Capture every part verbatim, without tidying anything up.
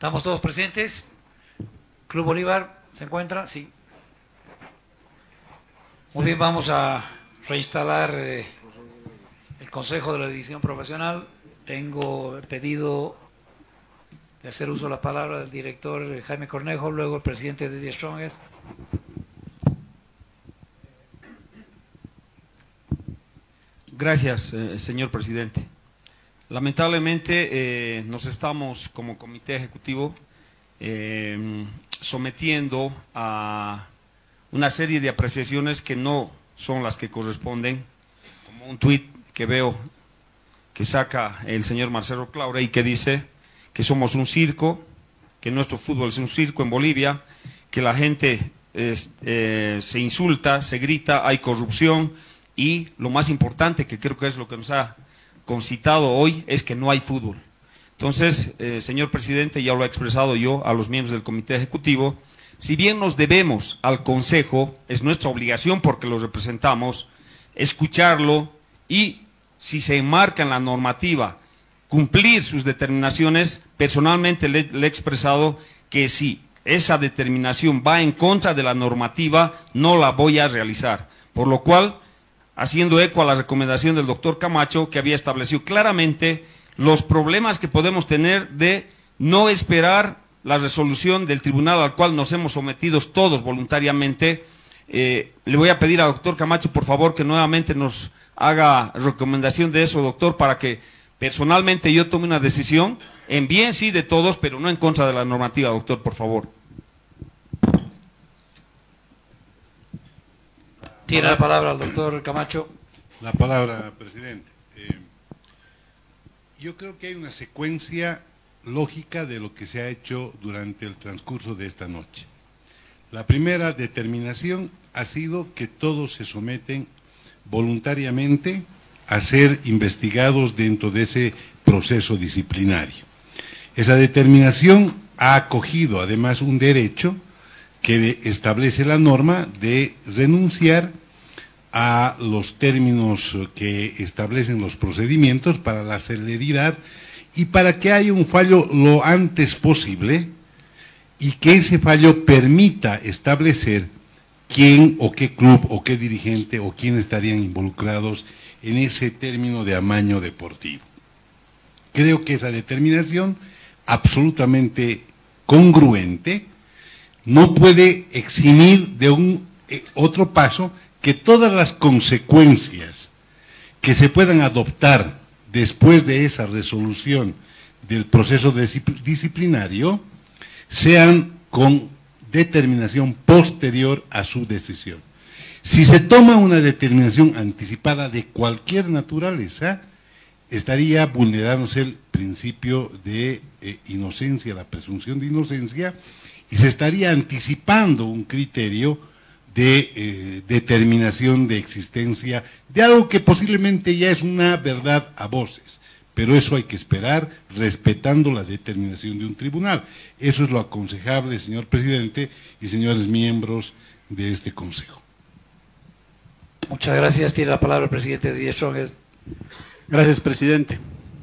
¿Estamos todos presentes? ¿Club Bolívar se encuentra? Sí. Muy bien, vamos a reinstalar eh, el Consejo de la División Profesional. Tengo pedido de hacer uso de la palabra del director eh, Jaime Cornejo, luego el presidente de The Strongest. Gracias, eh, señor presidente. Lamentablemente eh, nos estamos como comité ejecutivo eh, sometiendo a una serie de apreciaciones que no son las que corresponden, como un tuit que veo que saca el señor Marcelo Claure y que dice que somos un circo, que nuestro fútbol es un circo en Bolivia, que la gente es, eh, se insulta, se grita, hay corrupción y lo más importante, que creo que es lo que nos ha concitado hoy, es que no hay fútbol. Entonces, eh, señor presidente, ya lo he expresado yo a los miembros del comité ejecutivo, si bien nos debemos al Consejo, es nuestra obligación porque lo representamos, escucharlo y, si se enmarca en la normativa, cumplir sus determinaciones. Personalmente le, le he expresado que si esa determinación va en contra de la normativa, no la voy a realizar. Por lo cual, haciendo eco a la recomendación del doctor Camacho, que había establecido claramente los problemas que podemos tener de no esperar la resolución del tribunal al cual nos hemos sometido todos voluntariamente. Eh, le voy a pedir al doctor Camacho, por favor, que nuevamente nos haga recomendación de eso, doctor, para que personalmente yo tome una decisión en bien sí de todos, pero no en contra de la normativa, doctor, por favor. Tiene la palabra el doctor Camacho. La palabra, presidente. Eh, yo creo que hay una secuencia lógica de lo que se ha hecho durante el transcurso de esta noche. La primera determinación ha sido que todos se someten voluntariamente a ser investigados dentro de ese proceso disciplinario. Esa determinación ha acogido además un derecho que establece la norma de renunciar a los términos que establecen los procedimientos para la celeridad y para que haya un fallo lo antes posible y que ese fallo permita establecer quién o qué club o qué dirigente o quién estarían involucrados en ese término de amaño deportivo. Creo que esa determinación absolutamente congruente no puede eximir de un eh, otro paso que todas las consecuencias que se puedan adoptar después de esa resolución del proceso disciplinario sean con determinación posterior a su decisión. Si se toma una determinación anticipada de cualquier naturaleza, estaría vulnerándose el principio de eh, inocencia, la presunción de inocencia, y se estaría anticipando un criterio de eh, determinación de existencia de algo que posiblemente ya es una verdad a voces, pero eso hay que esperar respetando la determinación de un tribunal. Eso es lo aconsejable, señor presidente y señores miembros de este consejo. Muchas gracias. Tiene la palabra el presidente de The Strongest. Gracias, presidente.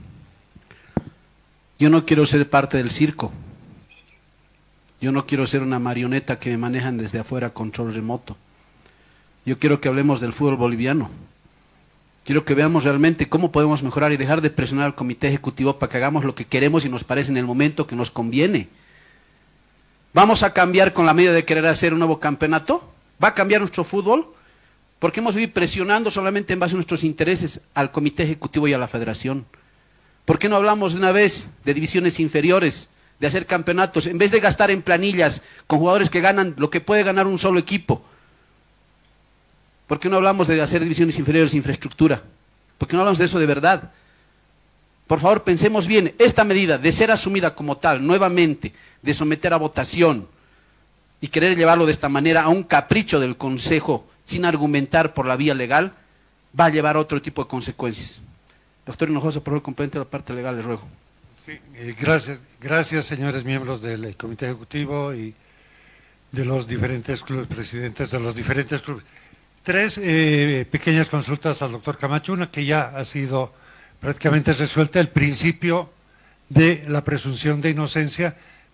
Yo no quiero ser parte del circo. Yo no quiero ser una marioneta que me manejan desde afuera, control remoto. Yo quiero que hablemos del fútbol boliviano. Quiero que veamos realmente cómo podemos mejorar y dejar de presionar al comité ejecutivo para que hagamos lo que queremos y nos parece en el momento que nos conviene. ¿Vamos a cambiar con la medida de querer hacer un nuevo campeonato? ¿Va a cambiar nuestro fútbol? Porque hemos vivido presionando solamente en base a nuestros intereses al comité ejecutivo y a la federación. ¿Por qué no hablamos de una vez de divisiones inferiores, de hacer campeonatos, en vez de gastar en planillas con jugadores que ganan lo que puede ganar un solo equipo? ¿Por qué no hablamos de hacer divisiones inferiores de infraestructura? ¿Por qué no hablamos de eso de verdad? Por favor, pensemos bien, esta medida de ser asumida como tal, nuevamente, de someter a votación y querer llevarlo de esta manera a un capricho del Consejo sin argumentar por la vía legal, va a llevar a otro tipo de consecuencias. Doctor Hinojosa, por favor, complemente la parte legal, le ruego. Sí, eh, gracias, gracias señores miembros del comité ejecutivo y de los diferentes clubes, presidentes de los diferentes clubes. Tres eh, pequeñas consultas al doctor Camacho, una que ya ha sido prácticamente resuelta, el principio de la presunción de inocencia,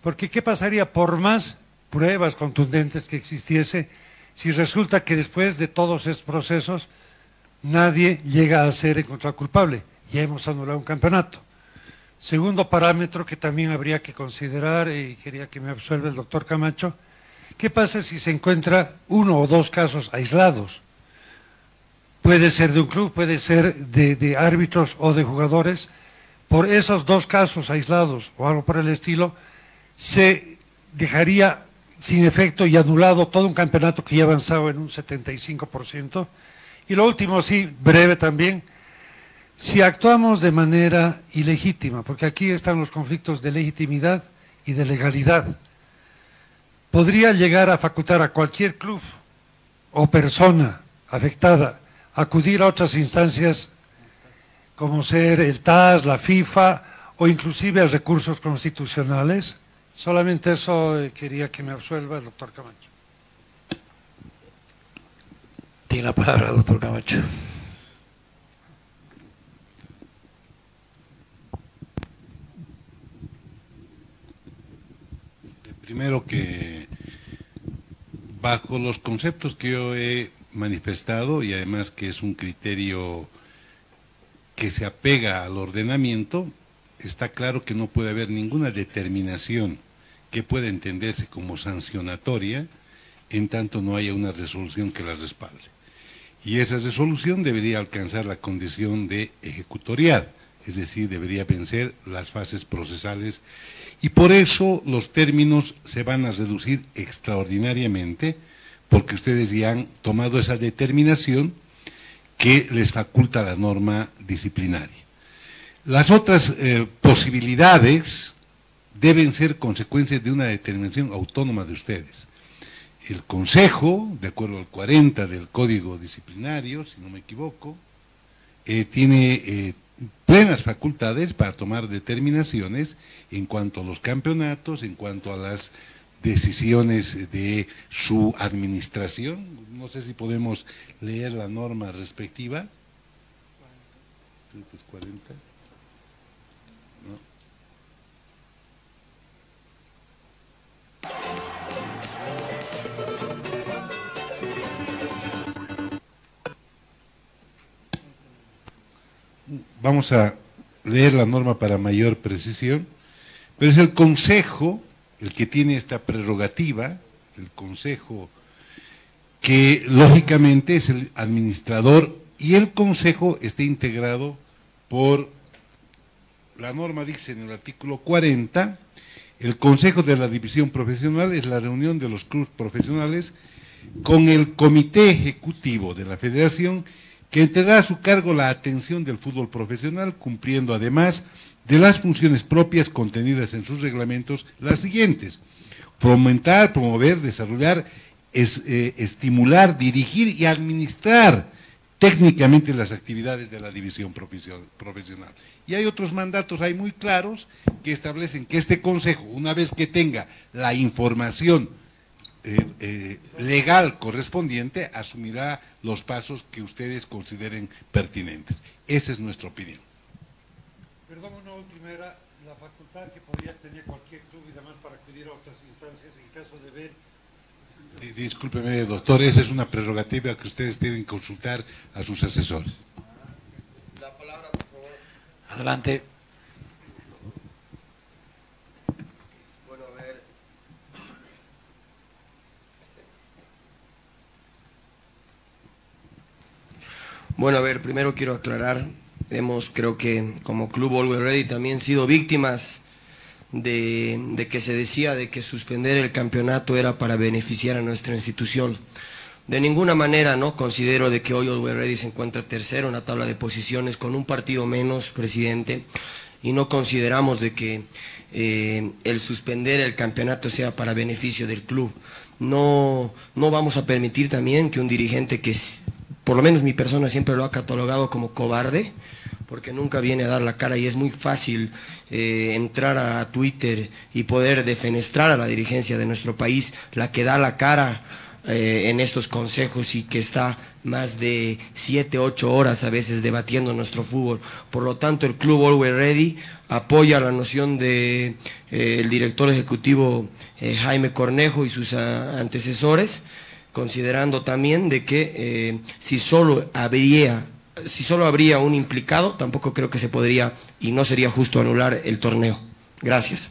Porque ¿qué pasaría por más pruebas contundentes que existiese si resulta que después de todos estos procesos nadie llega a ser encontrado culpable? Ya hemos anulado un campeonato. Segundo parámetro que también habría que considerar, y quería que me absuelva el doctor Camacho, ¿qué pasa si se encuentra uno o dos casos aislados? Puede ser de un club, puede ser de, de árbitros o de jugadores. Por esos dos casos aislados o algo por el estilo, se dejaría sin efecto y anulado todo un campeonato que ya avanzaba en un setenta y cinco por ciento. Y lo último, sí, breve también, si actuamos de manera ilegítima, porque aquí están los conflictos de legitimidad y de legalidad, podría llegar a facultar a cualquier club o persona afectada a acudir a otras instancias como ser el T A S, la FIFA o inclusive a recursos constitucionales. Solamente eso eh, quería que me absuelva el doctor Camacho. Tiene la palabra, doctor Camacho. Primero que bajo los conceptos que yo he manifestado y además que es un criterio que se apega al ordenamiento, está claro que no puede haber ninguna determinación que pueda entenderse como sancionatoria en tanto no haya una resolución que la respalde. Y esa resolución debería alcanzar la condición de ejecutorial, es decir, debería vencer las fases procesales y por eso los términos se van a reducir extraordinariamente porque ustedes ya han tomado esa determinación que les faculta la norma disciplinaria. Las otras eh, posibilidades deben ser consecuencias de una determinación autónoma de ustedes. El Consejo, de acuerdo al cuarenta del Código Disciplinario, si no me equivoco, eh, tiene eh, plenas facultades para tomar determinaciones en cuanto a los campeonatos, en cuanto a las decisiones de su administración. No sé si podemos leer la norma respectiva. Creo que es cuarenta. ¿No? Vamos a leer la norma para mayor precisión, pero es el Consejo el que tiene esta prerrogativa, el Consejo que lógicamente es el administrador y el Consejo está integrado por, la norma dice en el artículo cuarenta, el Consejo de la División Profesional es la reunión de los clubes profesionales con el Comité Ejecutivo de la Federación que tendrá a su cargo la atención del fútbol profesional, cumpliendo además de las funciones propias contenidas en sus reglamentos las siguientes: fomentar, promover, desarrollar, es, eh, estimular, dirigir y administrar técnicamente las actividades de la división profesional. Y hay otros mandatos ahí muy claros que establecen que este consejo, una vez que tenga la información eh, eh, legal correspondiente, asumirá los pasos que ustedes consideren pertinentes. Esa es nuestra opinión. Perdón, una última era la facultad que podría tener cualquier club y demás para acudir a otras instancias en caso de ver. Discúlpeme, doctor, esa es una prerrogativa que ustedes deben consultar a sus asesores. La palabra, por favor. Adelante. Bueno, a ver. Bueno, a ver, primero quiero aclarar, hemos, creo que como Club Always Ready también sido víctimas De, de que se decía de que suspender el campeonato era para beneficiar a nuestra institución. De ninguna manera no considero de que hoy Always Ready se encuentra tercero en la tabla de posiciones con un partido menos, presidente, y no consideramos de que eh, el suspender el campeonato sea para beneficio del club. No, no vamos a permitir también que un dirigente que, por lo menos mi persona siempre lo ha catalogado como cobarde, porque nunca viene a dar la cara y es muy fácil eh, entrar a Twitter y poder defenestrar a la dirigencia de nuestro país, la que da la cara eh, en estos consejos y que está más de siete, ocho horas a veces debatiendo nuestro fútbol. Por lo tanto, el Club Always Ready apoya la noción de eh, el director ejecutivo eh, Jaime Cornejo y sus a, antecesores, considerando también de que eh, si solo habría si solo habría un implicado, tampoco creo que se podría y no sería justo anular el torneo. Gracias.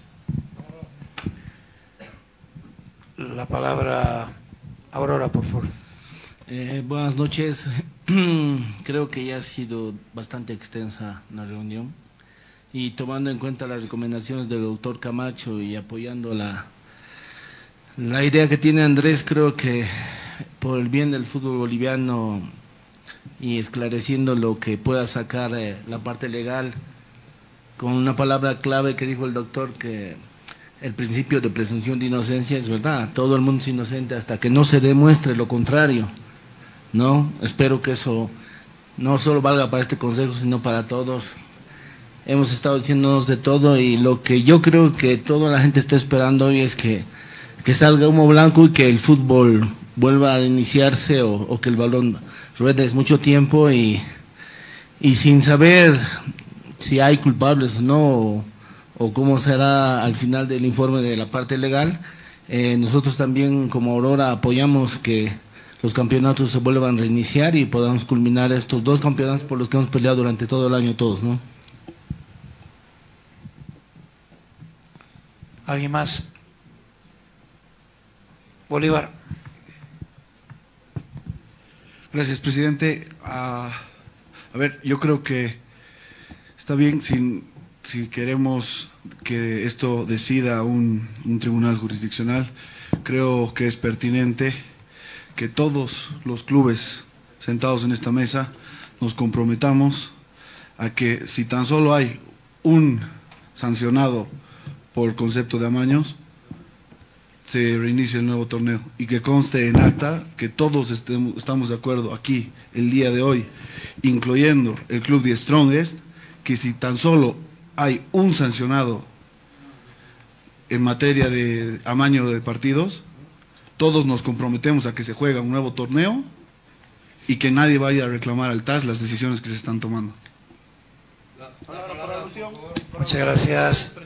La palabra Aurora, por favor. Eh, buenas noches. Creo que ya ha sido bastante extensa la reunión y tomando en cuenta las recomendaciones del doctor Camacho y apoyando la, la idea que tiene Andrés, creo que por el bien del fútbol boliviano y esclareciendo lo que pueda sacar eh, la parte legal, con una palabra clave que dijo el doctor, que el principio de presunción de inocencia es verdad, todo el mundo es inocente hasta que no se demuestre lo contrario, ¿no? Espero que eso no solo valga para este consejo, sino para todos. Hemos estado diciéndonos de todo y lo que yo creo que toda la gente está esperando hoy es que, que salga humo blanco y que el fútbol vuelva a iniciarse o, o que el balón ruede mucho tiempo y, y sin saber si hay culpables o no, o, o cómo será al final del informe de la parte legal. Eh, nosotros también como Aurora apoyamos que los campeonatos se vuelvan a reiniciar y podamos culminar estos dos campeonatos por los que hemos peleado durante todo el año todos, ¿no? ¿Alguien más? Bolívar. Gracias, presidente. Uh, a ver, yo creo que está bien si, si queremos que esto decida un, un tribunal jurisdiccional. Creo que es pertinente que todos los clubes sentados en esta mesa nos comprometamos a que si tan solo hay un sancionado por concepto de amaños, se reinicie el nuevo torneo y que conste en acta que todos estemos, estamos de acuerdo aquí el día de hoy, incluyendo el club de Strongest, que si tan solo hay un sancionado en materia de amaño de partidos, todos nos comprometemos a que se juegue un nuevo torneo y que nadie vaya a reclamar al T A S las decisiones que se están tomando. Muchas gracias.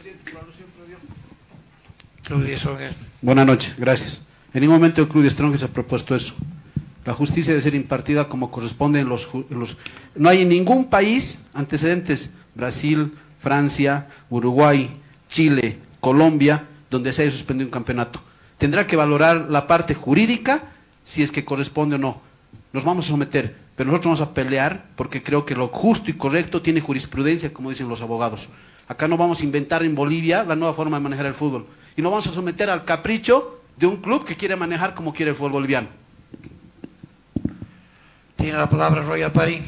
Club de Strongest. Buenas noches, gracias. En ningún momento el Club de Strongest ha propuesto eso. La justicia debe ser impartida como corresponde en los, en los... No hay en ningún país antecedentes, Brasil, Francia, Uruguay, Chile, Colombia, donde se haya suspendido un campeonato. Tendrá que valorar la parte jurídica si es que corresponde o no. Nos vamos a someter, pero nosotros vamos a pelear porque creo que lo justo y correcto tiene jurisprudencia, como dicen los abogados. Acá no vamos a inventar en Bolivia la nueva forma de manejar el fútbol. Y no vamos a someter al capricho de un club que quiere manejar como quiere el fútbol boliviano. Tiene la palabra Royal Party.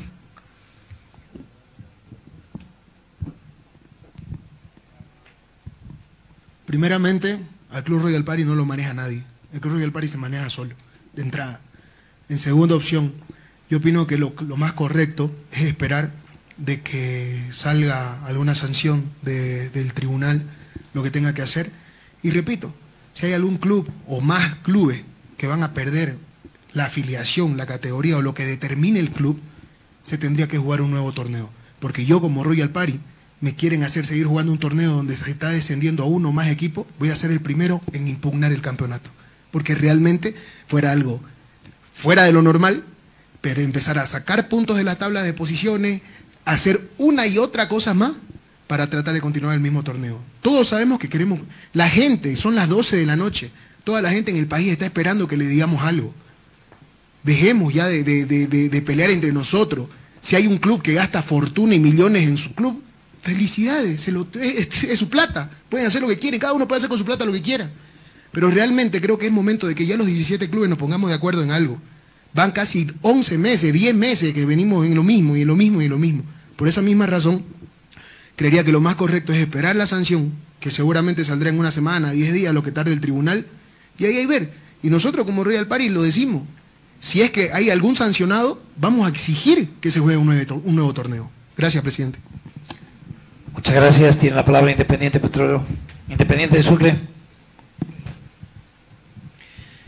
Primeramente, al Club Royal Party no lo maneja nadie. El Club Royal Party se maneja solo, de entrada. En segunda opción, yo opino que lo, lo más correcto es esperar de que salga alguna sanción de, del tribunal, lo que tenga que hacer. Y repito, si hay algún club o más clubes que van a perder la afiliación, la categoría o lo que determine el club, se tendría que jugar un nuevo torneo. Porque yo como Royal Party me quieren hacer seguir jugando un torneo donde se está descendiendo a uno o más equipos, voy a ser el primero en impugnar el campeonato. Porque realmente fuera algo fuera de lo normal, pero empezar a sacar puntos de la tabla de posiciones, hacer una y otra cosa más para tratar de continuar el mismo torneo. Todos sabemos que queremos, la gente, son las doce de la noche, toda la gente en el país está esperando que le digamos algo. Dejemos ya de, de, de, de, de pelear entre nosotros. Si hay un club que gasta fortuna y millones en su club, felicidades, se lo, es, es su plata, pueden hacer lo que quieren, cada uno puede hacer con su plata lo que quiera. Pero realmente creo que es momento de que ya los diecisiete clubes nos pongamos de acuerdo en algo. Van casi once meses, diez meses que venimos en lo mismo, y en lo mismo, y en lo mismo. Por esa misma razón, creería que lo más correcto es esperar la sanción, que seguramente saldrá en una semana, diez días, lo que tarde el tribunal, y ahí hay ver. Y nosotros como Royal Party lo decimos, si es que hay algún sancionado, vamos a exigir que se juegue un nuevo, un nuevo torneo. Gracias, presidente. Muchas gracias. Tiene la palabra Independiente Petrolero. Independiente de Sucre.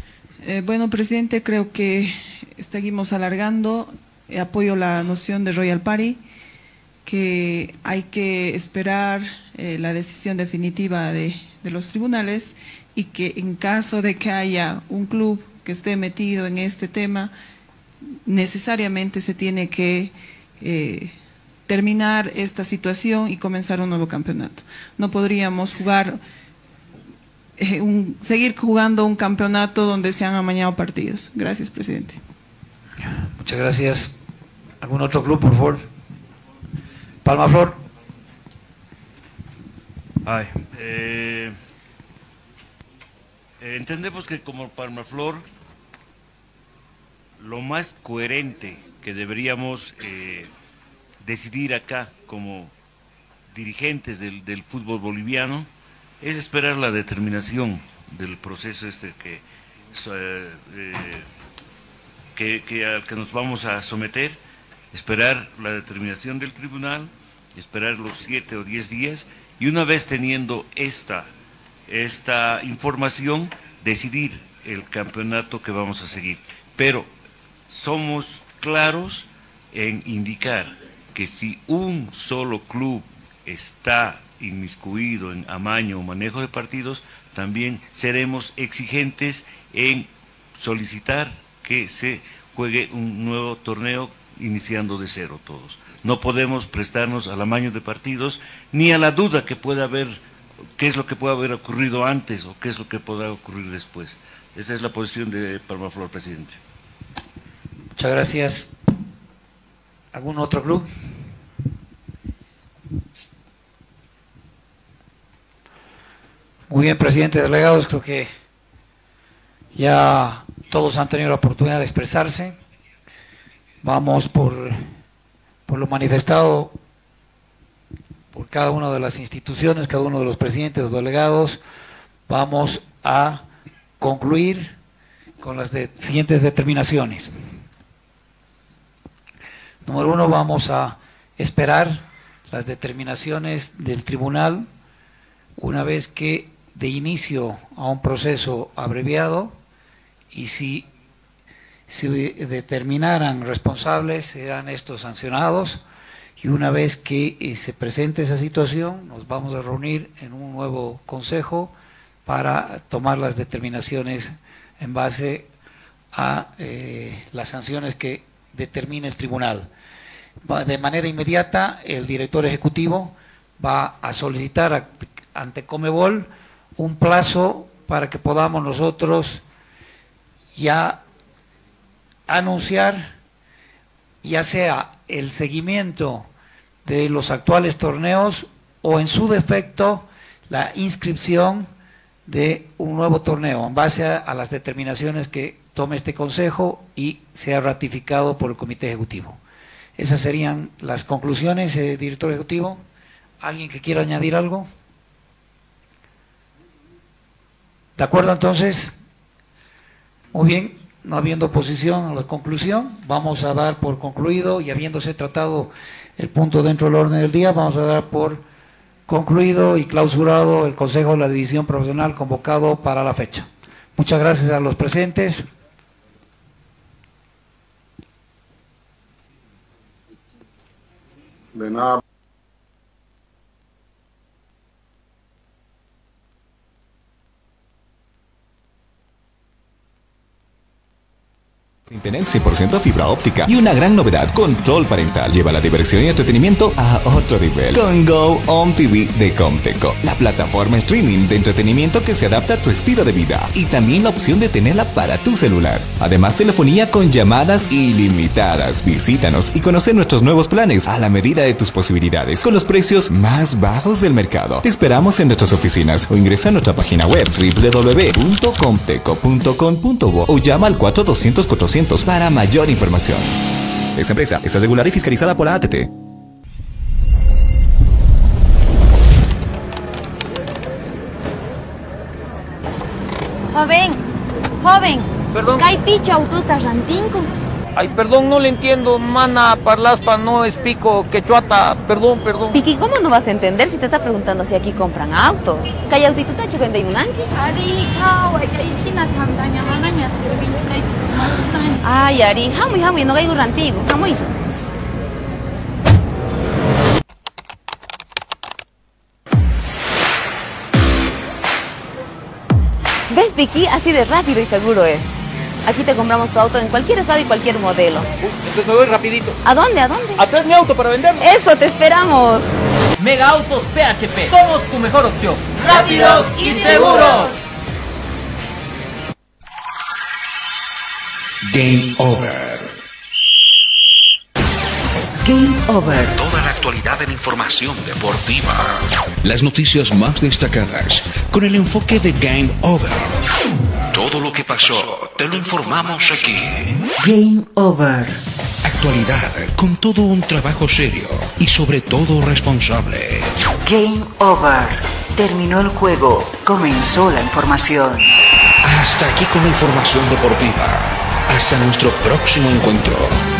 Eh, bueno, presidente, creo que seguimos alargando. Eh, apoyo la noción de Royal Party, que hay que esperar eh, la decisión definitiva de, de los tribunales, y que en caso de que haya un club que esté metido en este tema, necesariamente se tiene que eh, terminar esta situación y comenzar un nuevo campeonato. No podríamos jugar, eh, un, seguir jugando un campeonato donde se han amañado partidos. Gracias, presidente. Muchas gracias. ¿Algún otro club, por favor? Palmaflor. Ay, eh, entendemos que como Palmaflor, lo más coherente que deberíamos eh, decidir acá como dirigentes del, del fútbol boliviano es esperar la determinación del proceso este que, eh, que, que al que nos vamos a someter, esperar la determinación del tribunal, esperar los siete o diez días, y una vez teniendo esta, esta información, decidir el campeonato que vamos a seguir. Pero somos claros en indicar que si un solo club está inmiscuido en amaño o manejo de partidos, también seremos exigentes en solicitar que se juegue un nuevo torneo iniciando de cero todos. No podemos prestarnos al amaño de partidos ni a la duda que pueda haber, qué es lo que puede haber ocurrido antes o qué es lo que podrá ocurrir después. Esa es la posición de Palmaflor, presidente. Muchas gracias. ¿Algún otro club? Muy bien, presidente, delegados, creo que ya todos han tenido la oportunidad de expresarse. Vamos por, por lo manifestado por cada una de las instituciones, cada uno de los presidentes, los delegados. Vamos a concluir con las de, siguientes determinaciones. Número uno, vamos a esperar las determinaciones del tribunal una vez que de inicio a un proceso abreviado, y si se determinaran responsables, serán estos sancionados, y una vez que eh, se presente esa situación, nos vamos a reunir en un nuevo consejo para tomar las determinaciones en base a eh, las sanciones que determine el tribunal. De manera inmediata, el director ejecutivo va a solicitar a, ante Conmebol un plazo para que podamos nosotros ya anunciar ya sea el seguimiento de los actuales torneos o en su defecto la inscripción de un nuevo torneo en base a, a las determinaciones que tome este consejo y sea ratificado por el comité ejecutivo. Esas serían las conclusiones, eh, director ejecutivo. ¿Alguien que quiera añadir algo? ¿De acuerdo entonces? Muy bien, no habiendo oposición a la conclusión, vamos a dar por concluido, y habiéndose tratado el punto dentro del orden del día, vamos a dar por concluido y clausurado el Consejo de la División Profesional convocado para la fecha. Muchas gracias a los presentes. De nada. Internet cien por ciento fibra óptica y una gran novedad, control parental. Lleva la diversión y entretenimiento a otro nivel con Go Home T V de Comteco, la plataforma streaming de entretenimiento que se adapta a tu estilo de vida, y también la opción de tenerla para tu celular. Además, telefonía con llamadas ilimitadas. Visítanos y conoce nuestros nuevos planes a la medida de tus posibilidades con los precios más bajos del mercado. Te esperamos en nuestras oficinas o ingresa a nuestra página web w w w punto comteco punto com punto bo o llama al cuatro doscientos cuatrocientos para mayor información. Esta empresa está regulada y fiscalizada por la A T T. Joven, joven. Perdón. ¿Hay picho autos rantinco? Ay, perdón, no le entiendo. Mana, parlaspa, no explico quechuata. Perdón, perdón. Piqui, ¿cómo no vas a entender si te está preguntando si aquí compran autos? ¿Qué autito te vende un anki? Ay, Ari, jamu y jamu, no caigo rantigo. Jamu y ¿ves, Piqui? Así de rápido y seguro es. Aquí te compramos tu auto en cualquier estado y cualquier modelo. Uh, entonces me voy rapidito. ¿A dónde? ¿A dónde? A traer mi auto para venderlo. ¡Eso, te esperamos! Mega Autos P H P. Somos tu mejor opción. ¡Rápidos y seguros! Game Over. Game Over. Toda la actualidad de la información deportiva. Las noticias más destacadas con el enfoque de Game Over. Todo lo que pasó, te lo informamos aquí. Game Over. Actualidad con todo un trabajo serio y sobre todo responsable. Game Over. Terminó el juego, comenzó la información. Hasta aquí con la información deportiva. Hasta nuestro próximo encuentro.